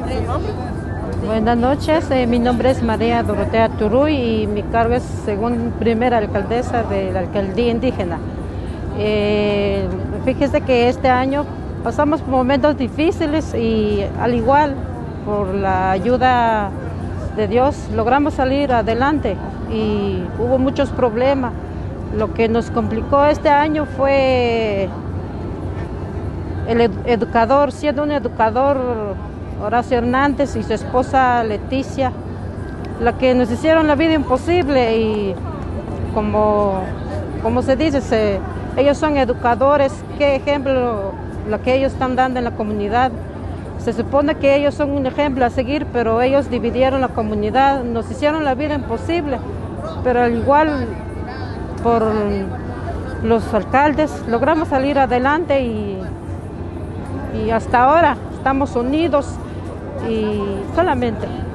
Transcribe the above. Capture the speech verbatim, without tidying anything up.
¿Su nombre? Buenas noches, eh, mi nombre es María Dorotea Turuy y mi cargo es según primera alcaldesa de la alcaldía indígena. Eh, fíjese que este año pasamos por momentos difíciles y al igual, por la ayuda de Dios, logramos salir adelante y hubo muchos problemas. Lo que nos complicó este año fue el ed- educador, siendo un educador Horacio Hernández y su esposa Leticia, la que nos hicieron la vida imposible y como, como se dice, se- ellos son educadores, qué ejemplo lo que ellos están dando en la comunidad. Se supone que ellos son un ejemplo a seguir, pero ellos dividieron la comunidad, nos hicieron la vida imposible, pero al igual por los alcaldes logramos salir adelante y, y hasta ahora estamos unidos y solamente